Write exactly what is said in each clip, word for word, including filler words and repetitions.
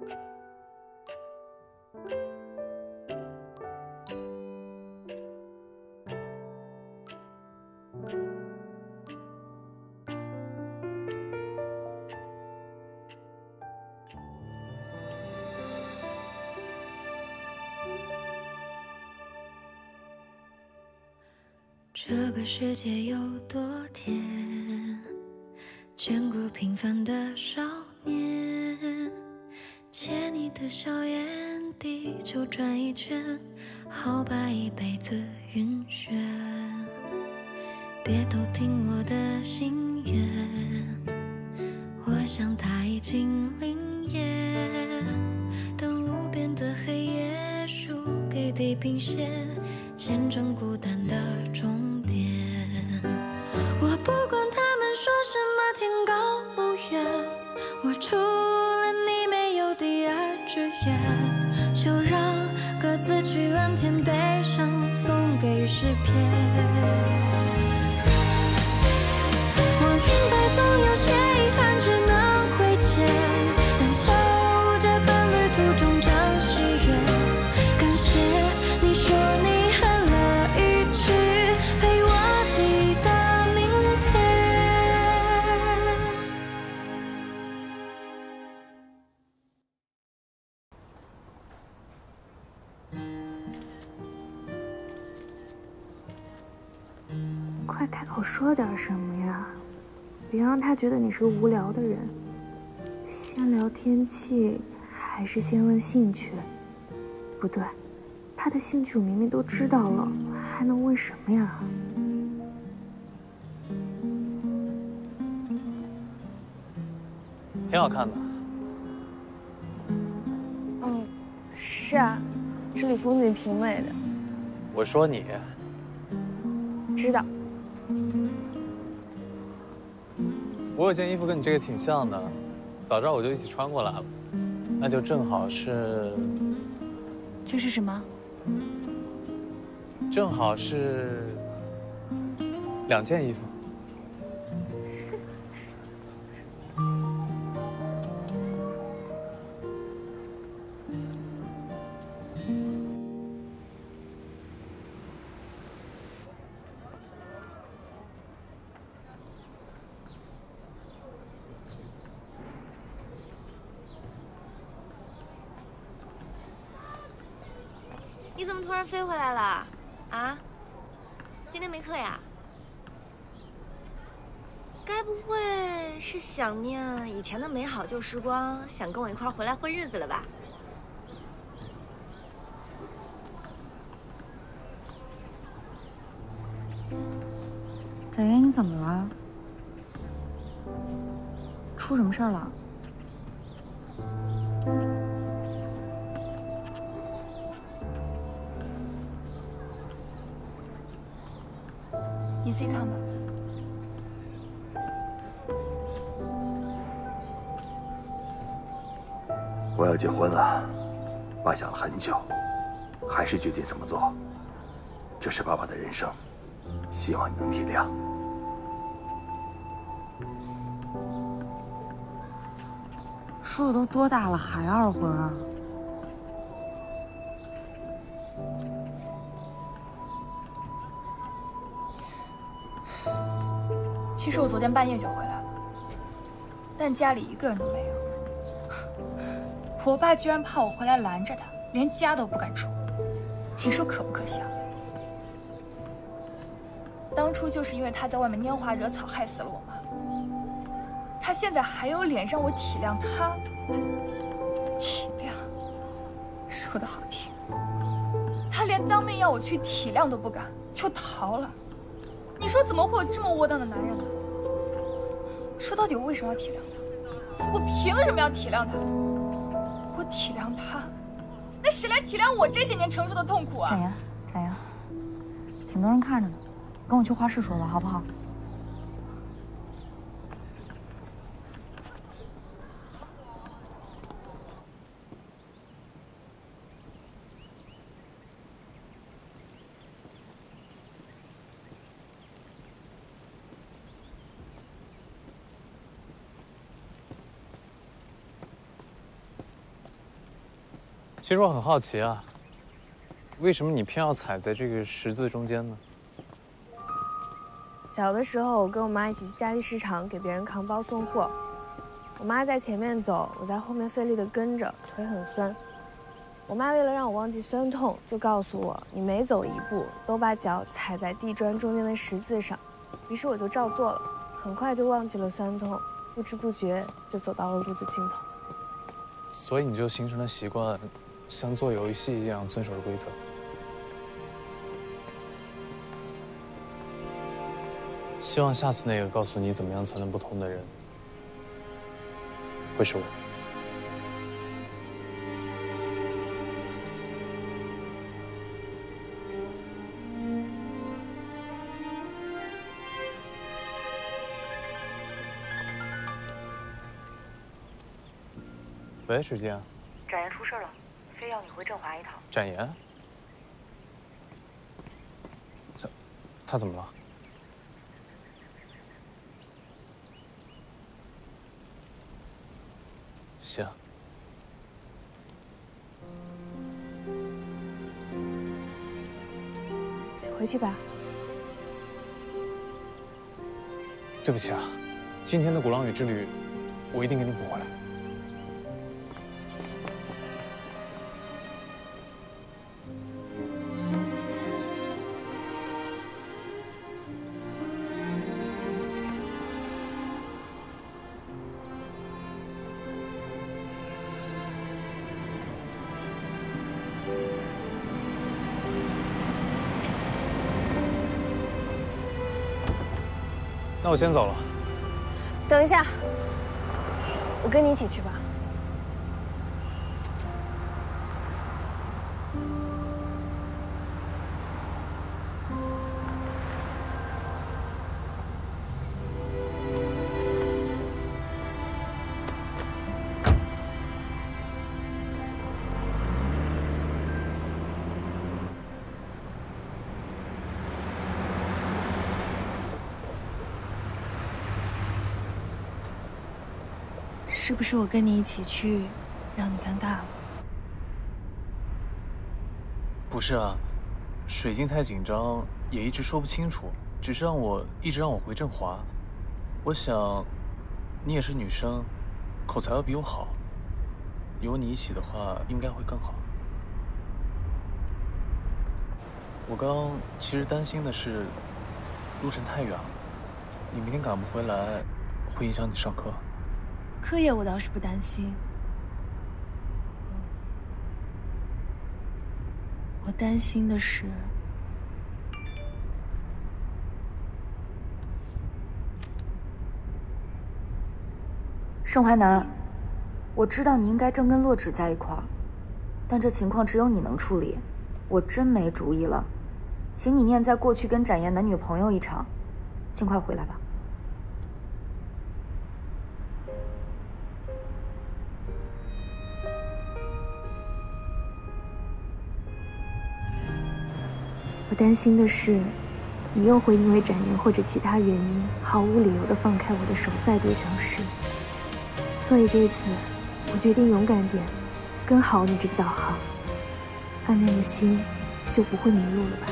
这个世界有多甜，见过平凡的少年，借你的笑眼，地球转一圈，好把一辈子晕眩。别偷听我的心愿，我想它已经林业，当无边的黑夜输给地平线，见证孤单的终点。我不管他们说什么天高路远，我除了你没有第二志愿，就让各自去蓝天，悲伤送给诗篇。我明白总有些遗憾只能亏欠，但求这段旅途中将喜悦。感谢你说你很乐意去陪我抵达明天。快开口说点什么呀！别让他觉得你是个无聊的人。先聊天气，还是先问兴趣？不对，他的兴趣我明明都知道了，还能问什么呀？ 挺好看的。 嗯，是啊，这里风景挺美的。 我说你。 知道。 我有件衣服跟你这个挺像的，早知道我就一起穿过来了。那就正好是。 这是什么？ 正好是两件衣服。 你怎么突然飞回来了？啊？今天没课呀？该不会是想念以前的美好旧时光，想跟我一块回来混日子了吧？ 展颜，你怎么了？出什么事儿了？ 你自己看吧。 我要结婚了，爸想了很久，还是决定这么做。这是爸爸的人生，希望你能体谅。 叔叔都多大了，还二婚啊？ 其实我昨天半夜就回来了，但家里一个人都没有。我爸居然怕我回来拦着他，连家都不敢出。你说可不可笑？当初就是因为他在外面拈花惹草，害死了我妈。他现在还有脸让我体谅他？体谅？说得好听，他连当面要我去体谅都不敢，就逃了。你说怎么会有这么窝囊的男人呢？说到底，我为什么要体谅他？我凭什么要体谅他？我体谅他，那谁来体谅我这些年承受的痛苦啊？ 展颜，展颜，挺多人看着呢，跟我去画室说吧，好不好？ 其实我很好奇啊，为什么你偏要踩在这个十字中间呢？ 小的时候，我跟我妈一起去佳丽市场给别人扛包送货，我妈在前面走，我在后面费力地跟着，腿很酸。我妈为了让我忘记酸痛，就告诉我，你每走一步都把脚踩在地砖中间的十字上。于是我就照做了，很快就忘记了酸痛，不知不觉就走到了路的尽头。 所以你就形成了习惯，像做游戏一样遵守着规则。希望下次那个告诉你怎么样才能不同的人，会是我。喂，水晶。 展颜出事了，非要你回振华一趟。 展颜？他他怎么了？行。 回去吧。 对不起啊，今天的鼓浪屿之旅，我一定给你补回来。那我先走了。 等一下，我跟你一起去吧。是不是我跟你一起去，让你尴尬了？ 不是啊，水晶太紧张，也一直说不清楚，只是让我一直让我回振华。我想，你也是女生，口才要比我好，有你一起的话，应该会更好。我刚其实担心的是，路程太远了，你明天赶不回来，会影响你上课。 课业我倒是不担心，我担心的是， 盛淮南，我知道你应该正跟洛枳在一块儿，但这情况只有你能处理，我真没主意了，请你念在过去跟展颜男女朋友一场，尽快回来吧。 我担心的是，你又会因为展颜或者其他原因，毫无理由的放开我的手，再度消失。所以这次，我决定勇敢点，跟好你这个导航，暗恋的心就不会迷路了吧。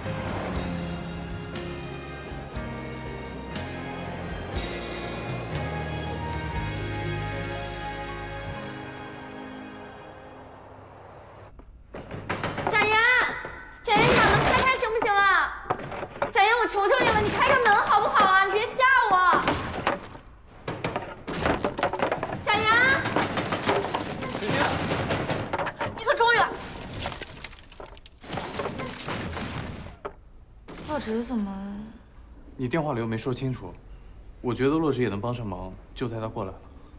洛枳怎么？ 你电话里又没说清楚，我觉得洛枳也能帮上忙，就带他过来了。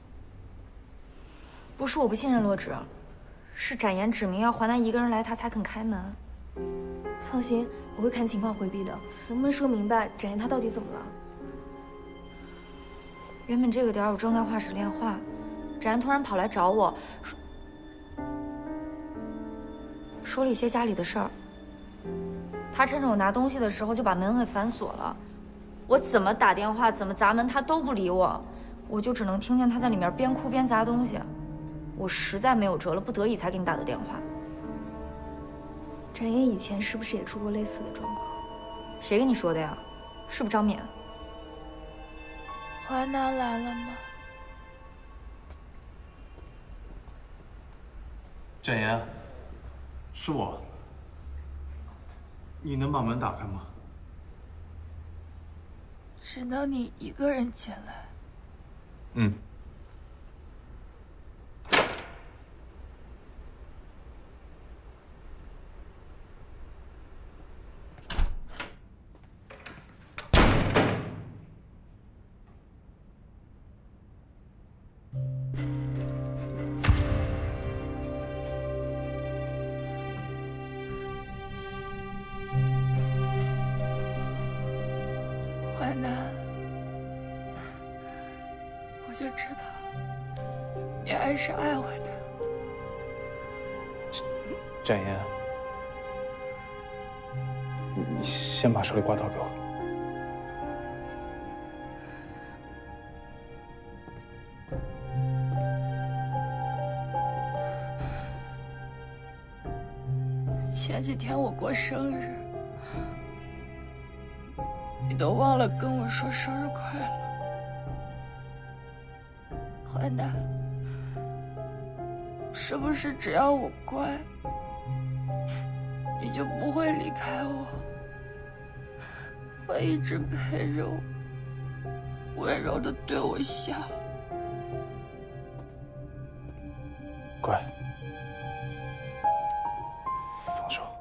不是我不信任洛枳，是展颜指明要华南一个人来，他才肯开门。 放心，我会看情况回避的。能不能说明白展颜他到底怎么了？ 原本这个点儿我正在画室练画，展颜突然跑来找我，说说了一些家里的事儿。他趁着我拿东西的时候就把门给反锁了，我怎么打电话怎么砸门他都不理我，我就只能听见他在里面边哭边砸东西。 我实在没有辙了，不得已才给你打的电话。 展颜以前是不是也出过类似的状况？ 谁跟你说的呀？是不是张冕？ 淮南来了吗？ 展颜，是我。你能把门打开吗？ 只能你一个人进来。 嗯。 淮南，我就知道你还是爱我的。 展颜，你你先把手里刮刀给我。 前几天我过生日，你都忘了跟我说生日快乐。淮南，是不是只要我乖，你就不会离开我，会一直陪着我，温柔地对我笑？ 乖。放手。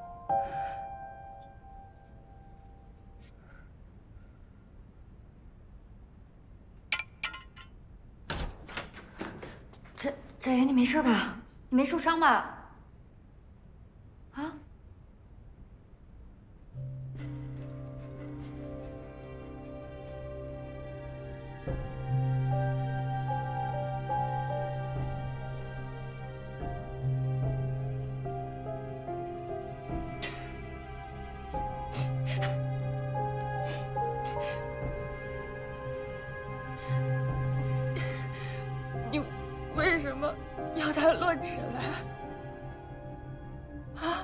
展展颜，你没事吧？你没受伤吧？啊？ 你为什么要他落纸来？啊，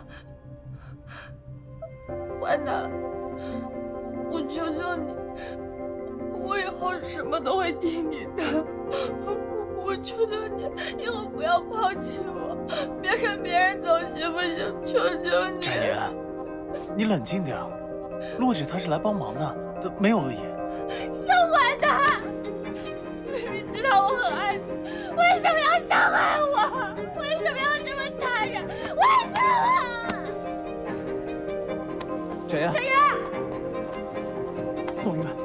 淮南，我求求你，我以后什么都会听你的。我求求你，以后不要抛弃我，别跟别人走，行不行？求求你。 展颜，你冷静点。洛枳他是来帮忙的，他没有恶意。 伤害他！明明知道我很爱你，为什么要伤害我？为什么要这么残忍？为什么？ 展颜， 展颜， 宋月。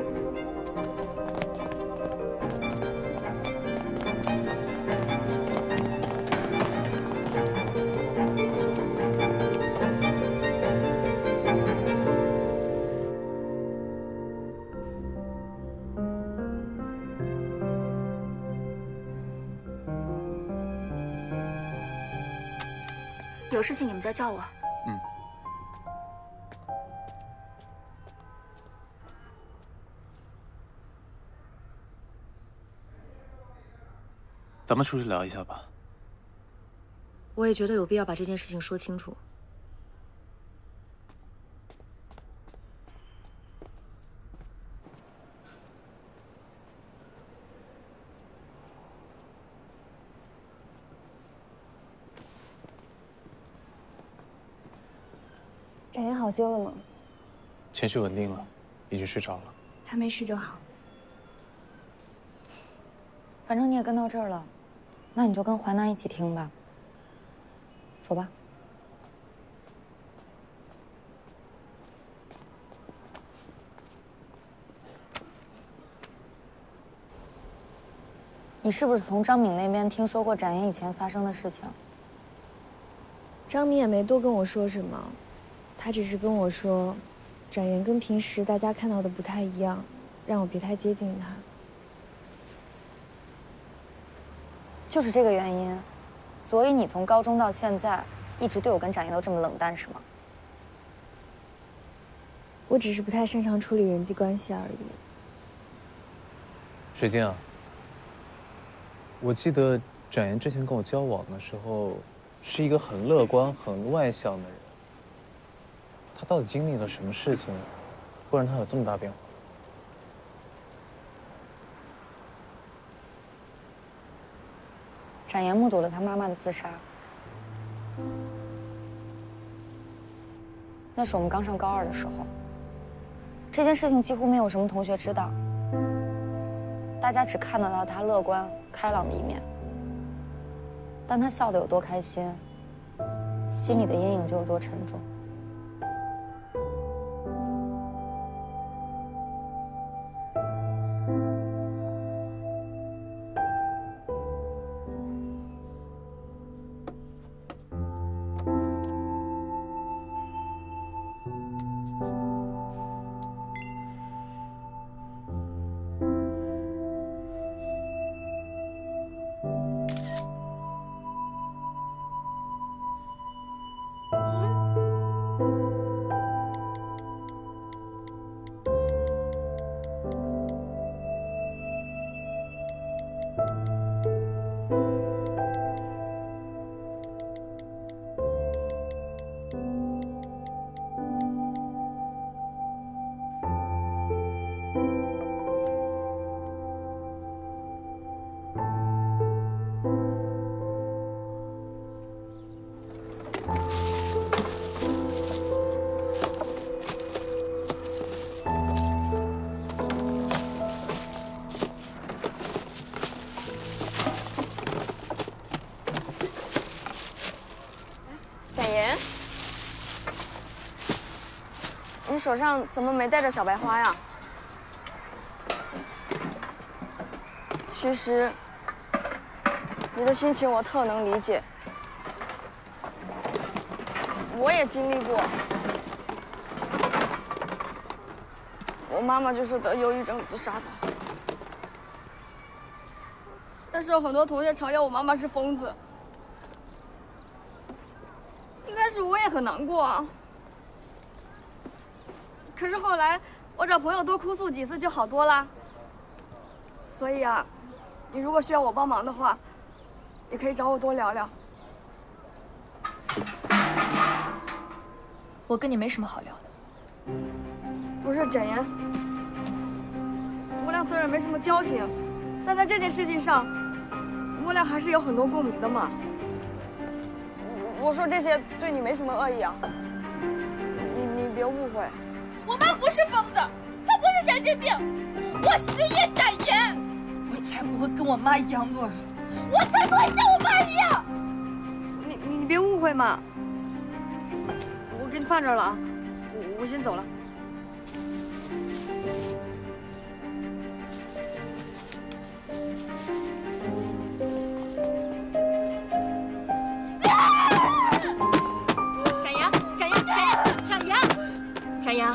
有事情你们再叫我。 嗯。咱们出去聊一下吧。 我也觉得有必要把这件事情说清楚。 展颜好些了吗？ 情绪稳定了，已经睡着了。 他没事就好。 反正你也跟到这儿了，那你就跟淮南一起听吧。走吧。你是不是从张敏那边听说过展颜以前发生的事情？ 张敏也没多跟我说什么，他只是跟我说，展颜跟平时大家看到的不太一样，让我别太接近他。 就是这个原因，所以你从高中到现在，一直对我跟展颜都这么冷淡，是吗？ 我只是不太擅长处理人际关系而已。 水晶啊，我记得展颜之前跟我交往的时候，是一个很乐观、很外向的人。他到底经历了什么事情，会让他有这么大变化？ 展颜目睹了他妈妈的自杀，那是我们刚上高二的时候。这件事情几乎没有什么同学知道，大家只看得到他乐观开朗的一面。但他笑得有多开心，心里的阴影就有多沉重。 你手上怎么没带着小白花呀？其实，你的心情我特能理解，我也经历过。我妈妈就是得忧郁症自杀的。那时候很多同学嘲笑我妈妈是疯子。一开始我也很难过啊。可是后来，我找朋友多哭诉几次就好多啦。所以啊，你如果需要我帮忙的话，也可以找我多聊聊。 我跟你没什么好聊的。 不是展颜，我俩虽然没什么交情，但在这件事情上，我俩还是有很多共鸣的嘛。我说这些对你没什么恶意啊，你你别误会。 我妈不是疯子，她不是神经病，我是叶展颜，我才不会跟我妈一样懦弱，我才不会像我妈一样。 你你你别误会嘛，我给你放这儿了啊，我我先走了。 展颜，展颜，展颜，展颜，展颜。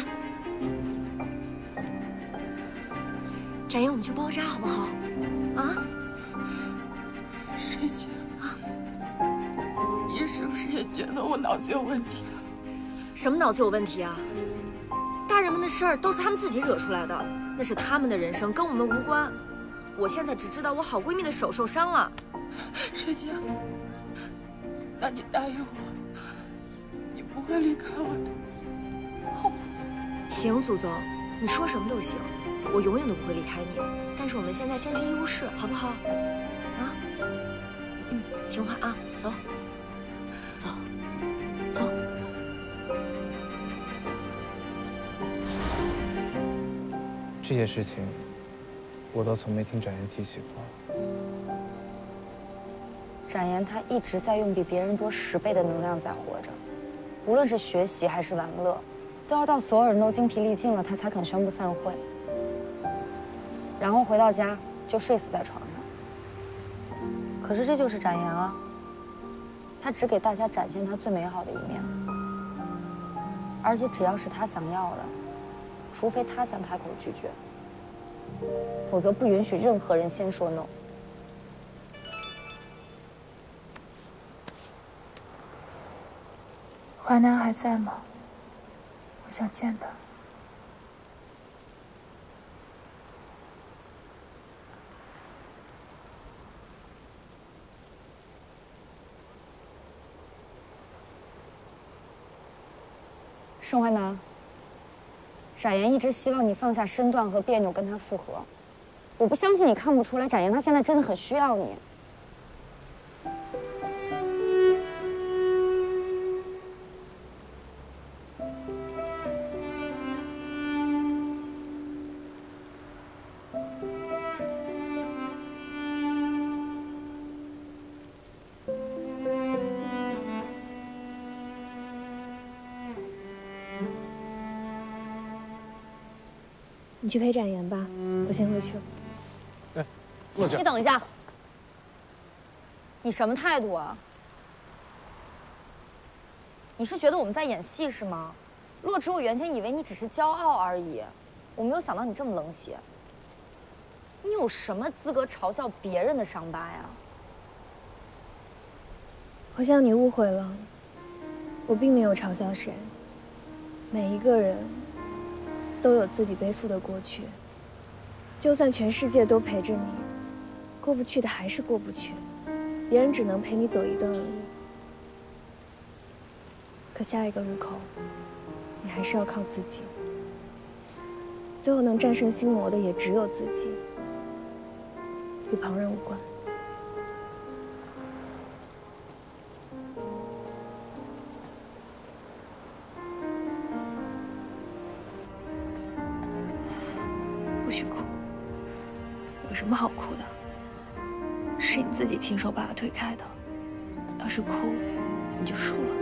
展颜，我们去包扎好不好？啊？ 水姐，你是不是也觉得我脑子有问题啊？ 什么脑子有问题啊？大人们的事儿都是他们自己惹出来的，那是他们的人生，跟我们无关。我现在只知道我好闺蜜的手受伤了。 水姐，那你答应我，你不会离开我的，好吗？ 行，祖宗，你说什么都行。我永远都不会离开你，但是我们现在先去医务室，好不好？啊，嗯，听话啊，走，走，走。 这些事情，我倒从没听展颜提起过。 展颜他一直在用比别人多十倍的能量在活着，无论是学习还是玩乐，都要到所有人都精疲力尽了，他才肯宣布散会。然后回到家就睡死在床上。可是这就是展颜啊，他只给大家展现他最美好的一面，而且只要是他想要的，除非他想开口拒绝，否则不允许任何人先说 no。 淮南还在吗？我想见他。 盛淮南，展颜一直希望你放下身段和别扭跟他复合，我不相信你看不出来，展颜他现在真的很需要你。 你去陪展颜吧，我先回去了。 哎，洛枳， 你等一下，你什么态度啊？你是觉得我们在演戏是吗？洛枳，我原先以为你只是骄傲而已，我没有想到你这么冷血。你有什么资格嘲笑别人的伤疤呀？ 我想你误会了，我并没有嘲笑谁。每一个人都有自己背负的过去，就算全世界都陪着你，过不去的还是过不去，别人只能陪你走一段路。可下一个路口，你还是要靠自己。最后能战胜心魔的也只有自己，与旁人无关。不许哭，有什么好哭的？是你自己亲手把他推开的，要是哭，你就输了。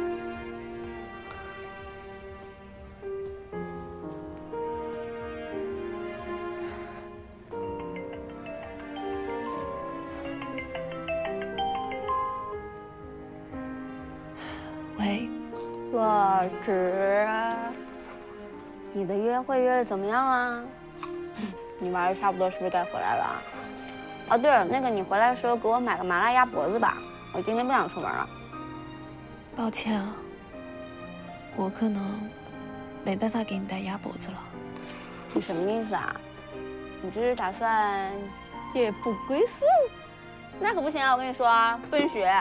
喂， 洛枳，你的约会约的怎么样了？你玩的差不多，是不是该回来了？哦，对了，那个你回来的时候给我买个麻辣鸭脖子吧，我今天不想出门了。 抱歉啊，我可能没办法给你带鸭脖子了。 你什么意思啊？你这是打算夜不归宿？那可不行啊！我跟你说啊，不允许。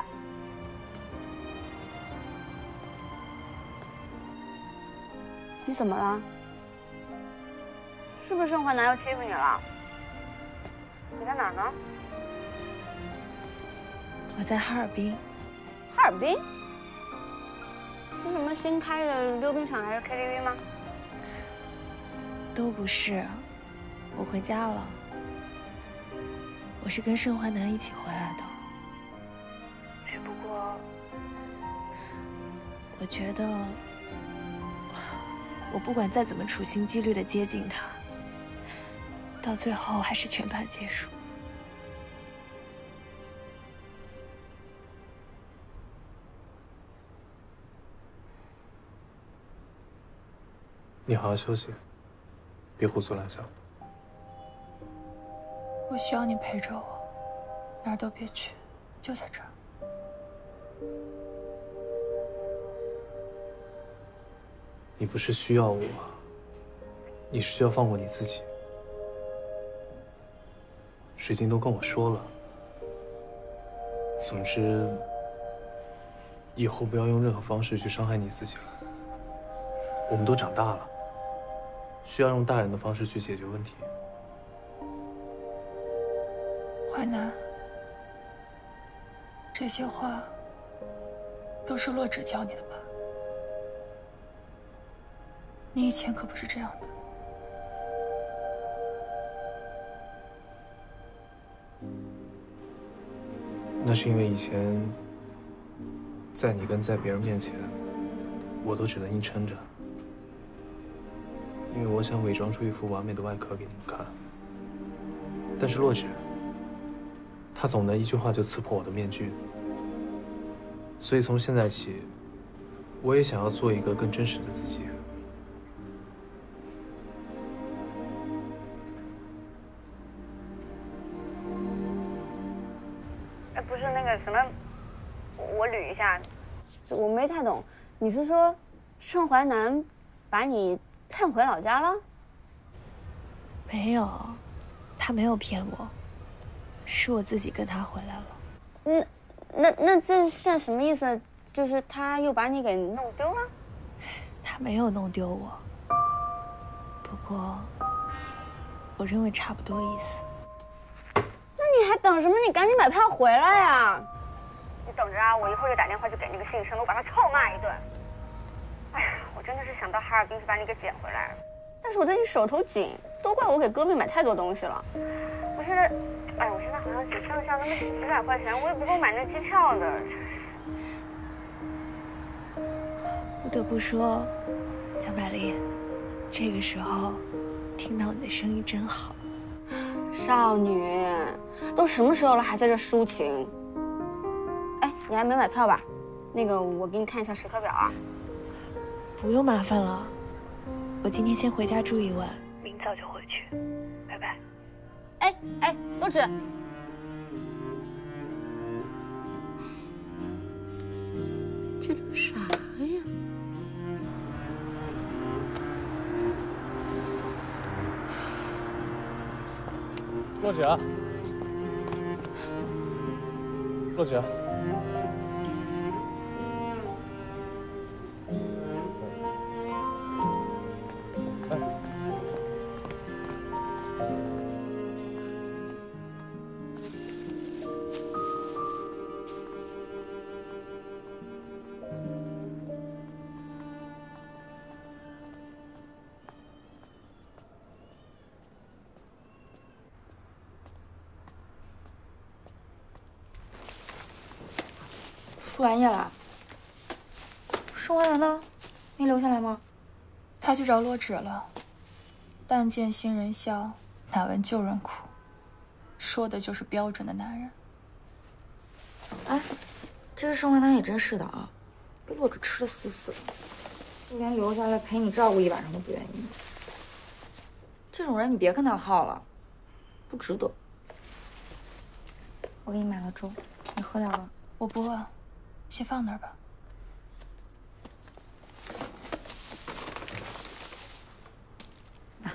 你怎么了？是不是盛淮南又欺负你了？你在哪儿呢？ 我在哈尔滨。 哈尔滨？是什么新开的溜冰场还是 K T V 吗？ 都不是，我回家了。我是跟盛淮南一起回来的。只不过，我觉得，我不管再怎么处心积虑的接近他，到最后还是全盘皆输。 你好好休息，别胡思乱想。 我需要你陪着我，哪儿都别去，就在这儿。 你不是需要我，你是需要放过你自己。水晶都跟我说了，总之，以后不要用任何方式去伤害你自己了。我们都长大了，需要用大人的方式去解决问题。 淮南，这些话都是洛枳教你的吧？你以前可不是这样的。 那是因为以前，在你跟在别人面前，我都只能硬撑着，因为我想伪装出一副完美的外壳给你们看。但是洛枳，他总能一句话就刺破我的面具，所以从现在起，我也想要做一个更真实的自己。 哎，不是那个什么，我捋一下，我没太懂，你是说盛淮南把你骗回老家了？ 没有，他没有骗我，是我自己跟他回来了。 那那那这是什么意思？就是他又把你给弄丢了？ 他没有弄丢我，不过我认为差不多意思。 那你还等什么？你赶紧买票回来呀！你等着啊，我一会儿就打电话去给那个信生，我把他臭骂一顿。哎呀，我真的是想到哈尔滨去把你给捡回来了，但是我最近手头紧，都怪我给哥妹买太多东西了。我现在，哎，我现在好像只剩下那么几百块钱，我也不够买那机票的。 不得不说，江百丽，这个时候听到你的声音真好。 少女，都什么时候了还在这抒情？哎，你还没买票吧？那个，我给你看一下时刻表啊。 不用麻烦了，我今天先回家住一晚，明早就回去。拜拜。 哎哎，多指。这都啥呀？ 洛姐，洛姐，哎， 输完液了。盛淮南呢？没留下来吗？ 他去找洛枳了。但见新人笑，哪闻旧人哭，说的就是标准的男人。 哎，这个盛淮南也真是的啊，被洛枳吃的死死的，就连留下来陪你照顾一晚上都不愿意。这种人你别跟他耗了，不值得。我给你买了粥，你喝点吧。 我不饿，先放那儿吧。 拿。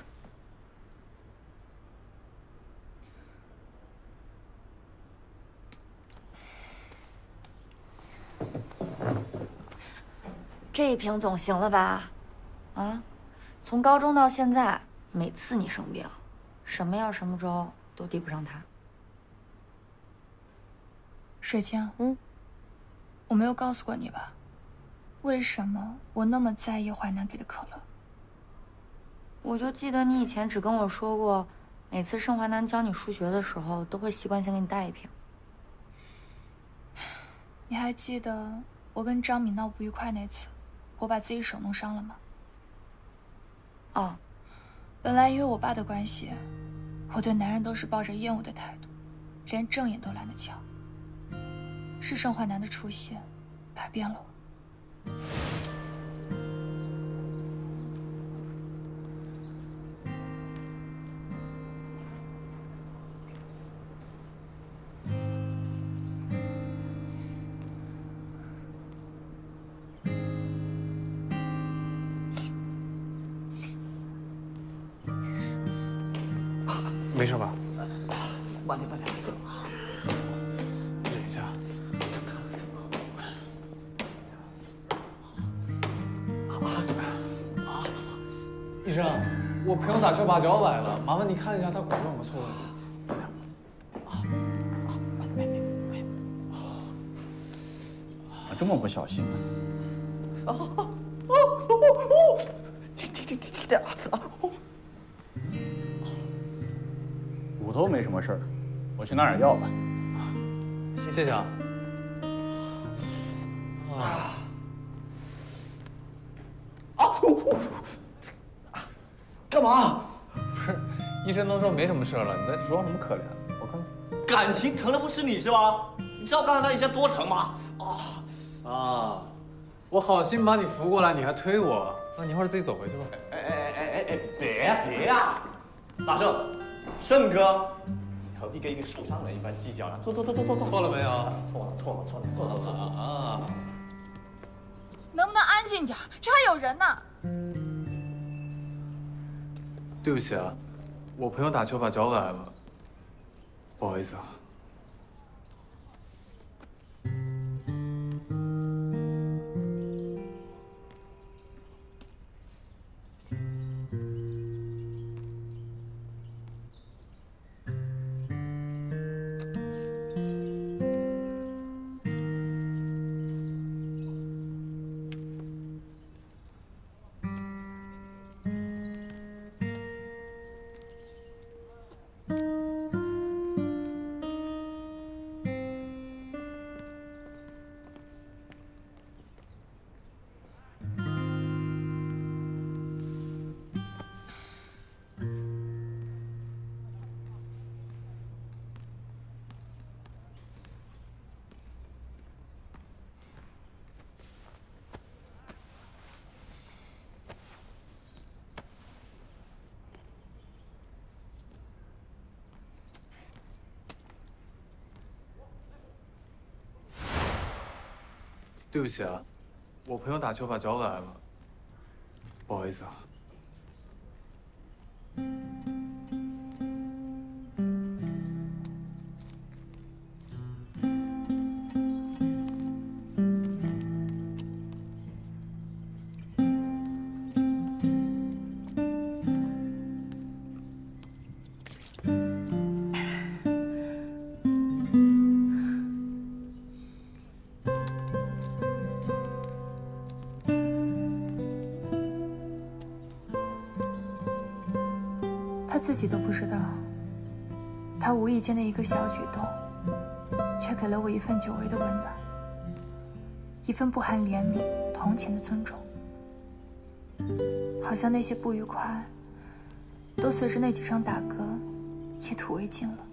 这一瓶总行了吧？啊，从高中到现在，每次你生病，什么药什么粥都抵不上它。 水清，嗯，我没有告诉过你吧？为什么我那么在意淮南给的可乐？ 我就记得你以前只跟我说过，每次盛淮南教你数学的时候，都会习惯性给你带一瓶。 你还记得我跟张敏闹不愉快那次，我把自己手弄伤了吗？ 哦， 本来因为我爸的关系，我对男人都是抱着厌恶的态度，连正眼都懒得瞧。是盛淮南的出现，改变了我。 没事吧？ 慢点，慢点。 忍一下。医生，我朋友打球把脚崴了，麻烦你看一下他骨头有没有错位。 啊，这么不小心啊！哦哦哦哦！轻轻轻轻点啊！骨头没什么事儿，我去拿点药吧。 谢谢谢啊。啊啊！干嘛？ 不是，医生都说没什么事了，你在装什么可怜？我看看。 感情疼的不是你是吧？你知道刚才他以前多疼吗？啊啊！我好心把你扶过来，你还推我，那你一会儿自己走回去吧。 哎哎哎哎哎！别别呀！大圣，圣哥，以后别跟一个受伤人一般计较了。坐坐坐坐坐坐。 错了没有？ 错了错了错了错了错了啊！ 能不能安静点？这还有人呢。 对不起啊，我朋友打球把脚崴了，不好意思啊。 对不起啊，我朋友打球把脚崴了，不好意思啊。 他自己都不知道，他无意间的一个小举动，却给了我一份久违的温暖，一份不含怜悯、同情的尊重。好像那些不愉快，都随着那几声打嗝，一吐为尽了。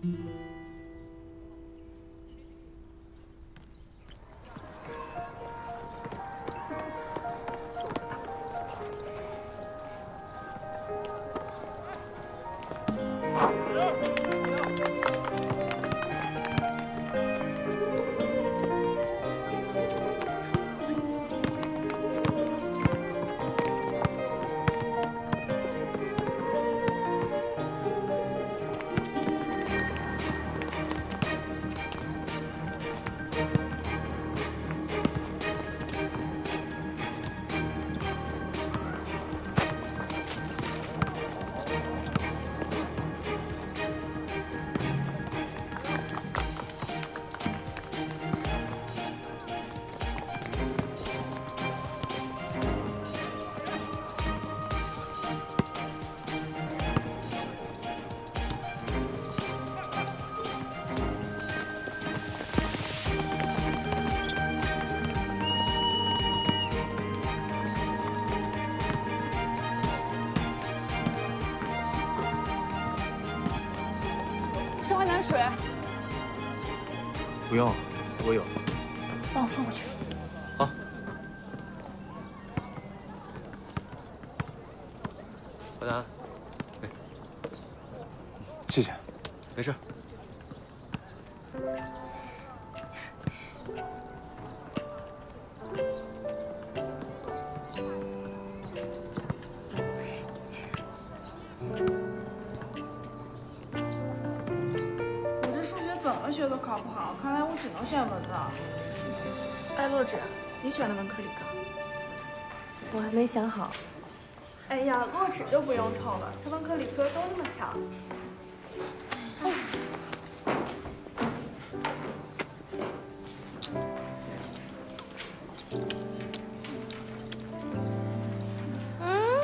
盛淮南水， 不用，我有。 帮我送过去。 好。 淮南，哎， 谢谢。 没事。 怎么学都考不好，看来我只能选文了。 哎，洛枳，你选的文科理科？ 我还没想好。 哎呀，洛枳就不用愁了，他文科理科都那么强。哎。 嗯。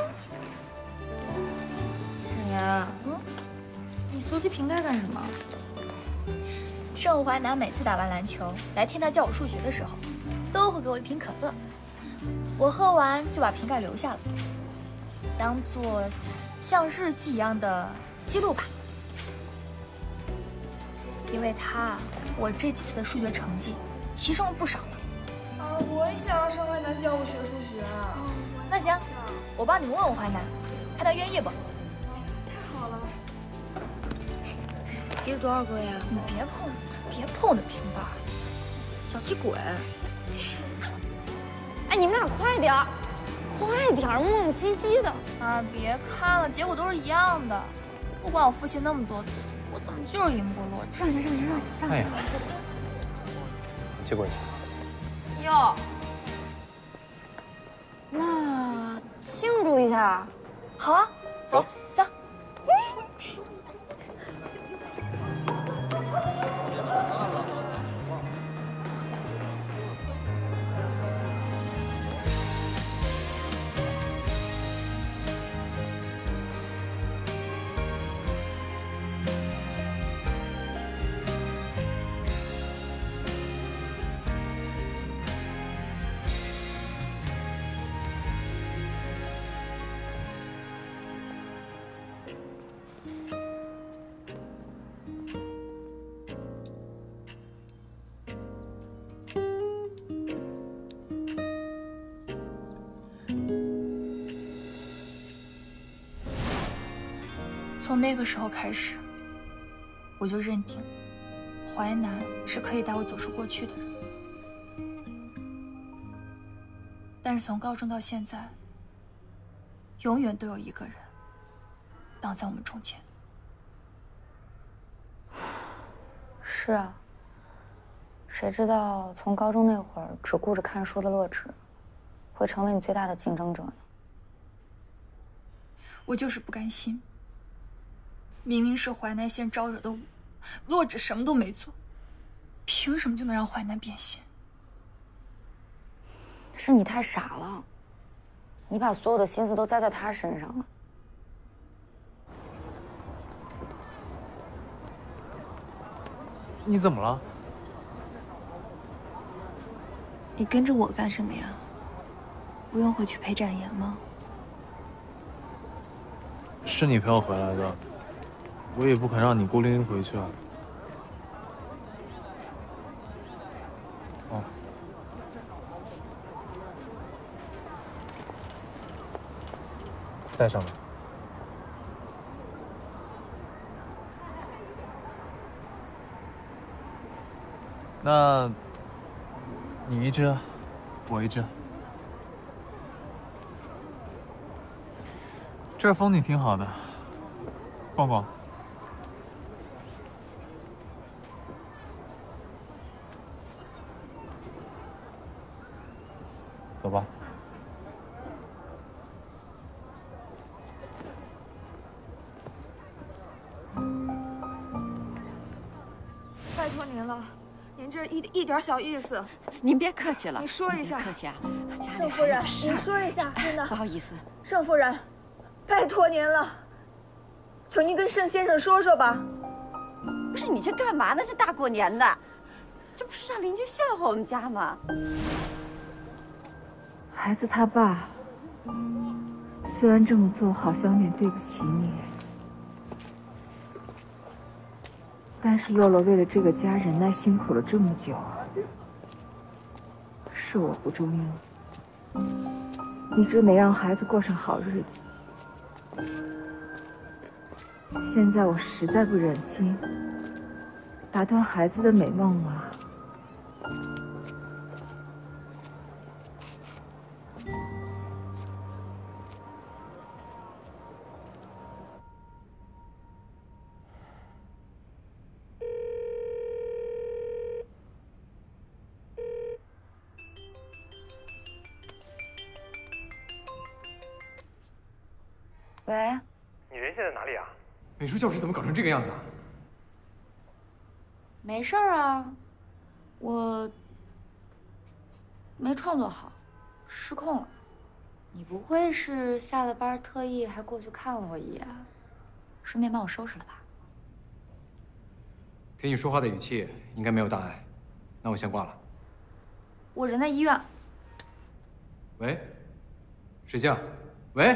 郑言，嗯，你搜集瓶盖干什么？ 盛淮南每次打完篮球来听他教我数学的时候，都会给我一瓶可乐，我喝完就把瓶盖留下了，当做像日记一样的记录吧。因为他，我这几次的数学成绩提升了不少呢。 啊，我也想让盛淮南教我学数学啊。 那行，我帮你们问问淮南，看他愿意不？ 太好了。 积了多少个呀？ 你别碰。别碰我的平板， 小气鬼！哎，你们俩快点儿，快点儿，磨磨唧唧的啊！别看了，结果都是一样的。不管我复习那么多次，我怎么就是赢不过洛枳？ 让一下，让一下，让一下！ 哎呀，借过一下。 哟，那庆祝一下。 好啊，走走。从那个时候开始，我就认定淮南是可以带我走出过去的人。 但是从高中到现在，永远都有一个人挡在我们中间。 是啊，谁知道从高中那会儿只顾着看书的洛枳，会成为你最大的竞争者呢？ 我就是不甘心。明明是淮南县招惹的我，洛枳什么都没做，凭什么就能让淮南变心？ 是你太傻了，你把所有的心思都栽在他身上了。 你怎么了？ 你跟着我干什么呀？不用回去陪展颜吗？ 是你陪我回来的，我也不肯让你孤零零回去啊。哦。带上吧。那，你一只，我一只。这儿风景挺好的，逛逛。走吧。 拜托您了。您这一一点小意思， 您别客气了。 你说一下， 客气啊，家里盛夫人， 你说一下，真的不好意思。 盛夫人，拜托您了，求您跟盛先生说说吧。 不是你这干嘛呢？这大过年的，这不是让邻居笑话我们家吗？ 孩子他爸虽然这么做好像有点对不起你，但是佑了为了这个家忍耐辛苦了这么久，是我不中用，一直没让孩子过上好日子。现在我实在不忍心打断孩子的美梦啊！ 喂， 你人现在哪里啊？美术教室怎么搞成这个样子啊？ 没事儿啊，我没创作好，失控了。你不会是下了班特意还过去看了我一眼，顺便帮我收拾了吧？ 听你说话的语气，应该没有大碍。那我先挂了。 我人在医院。 喂，谁叫？喂。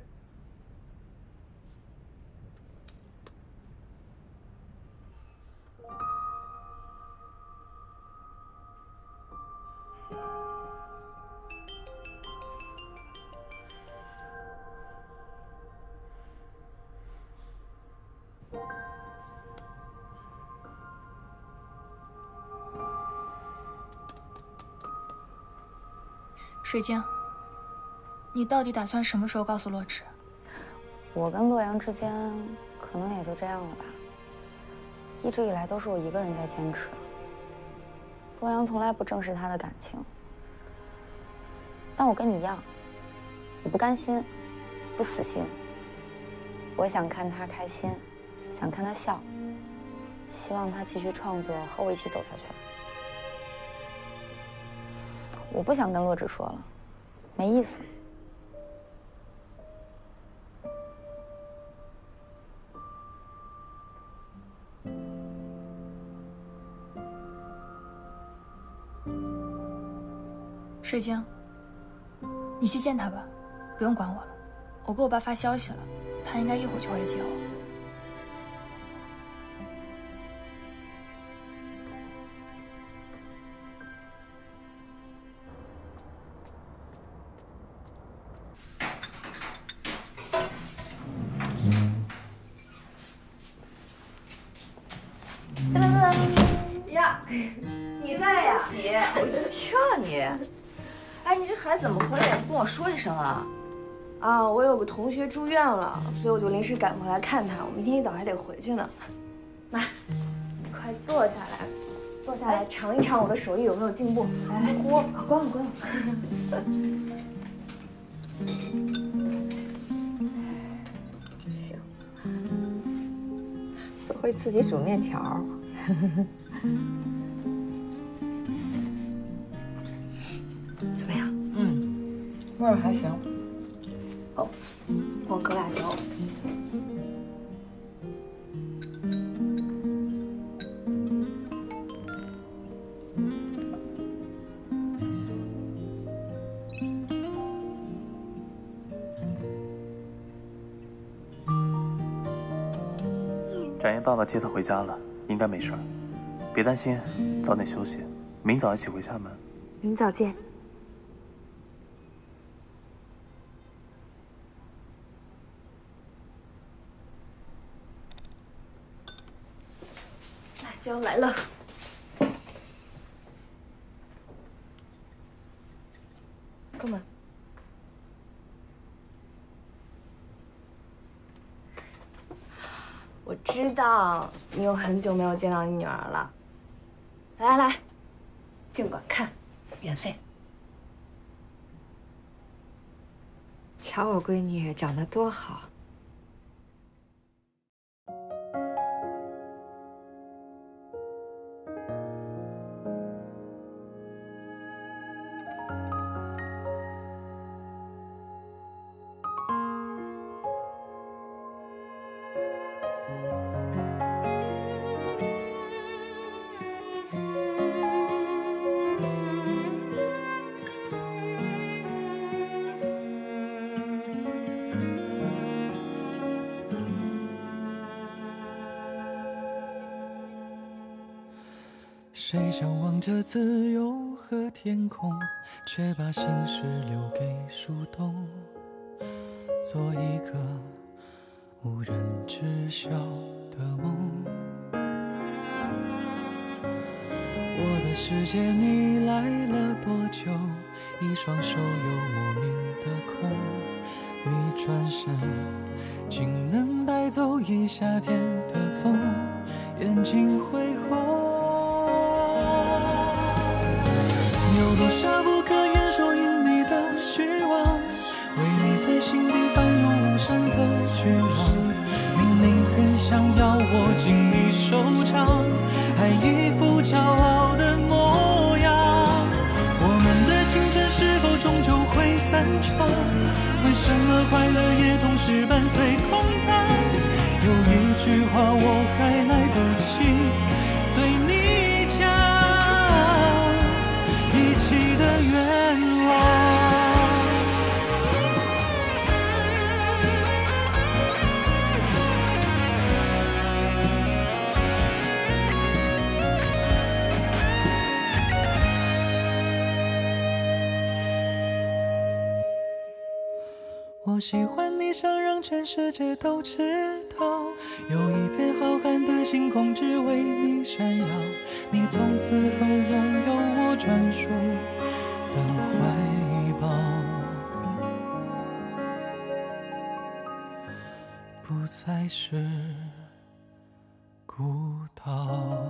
水晶，你到底打算什么时候告诉洛枳？ 我跟洛阳之间可能也就这样了吧。一直以来都是我一个人在坚持，洛阳从来不正视他的感情。但我跟你一样，我不甘心，不死心。我想看他开心，想看他笑，希望他继续创作，和我一起走下去。我不想跟洛枳说了，没意思。 水晶，你去见他吧，不用管我了。我给我爸发消息了，他应该一会儿就会来接我。 呀，你在呀？ 姐，我就听你。 哎，你这孩子怎么回来也不跟我说一声啊？啊，我有个同学住院了，所以我就临时赶回来看他。我明天一早还得回去呢。妈，快坐下来，坐下来尝一尝我的手艺有没有进步。来来，锅关了关了。 都会自己煮面条。 怎么样？ 嗯，味儿还行。 哦，我搁辣椒。 展颜爸爸接她回家了，应该没事儿，别担心，早点休息，明早一起回厦门。 明早见。 辣椒来了。干嘛？我知道你有很久没有见到你女儿了。来来来，尽管看，免费。 瞧我闺女长得多好。 谁向往着自由和天空，却把心事留给树洞，做一个无人知晓的梦。我的世界你来了多久？一双手又莫名的空，你转身竟能带走一夏天的风，眼睛恢宏。有多少不可言说因你的虚妄，为你在心底翻涌无声的巨浪。明明很想要握紧你手掌，还一副骄傲的模样。我们的青春是否终究会散场？为什么快乐也同时伴随空荡？有一句话我还来不及对你讲，一起的愿望。我喜欢你想让全世界都知道，有一片浩瀚的星空只为你闪耀。你从此后拥有我专属的怀抱，不再是孤岛。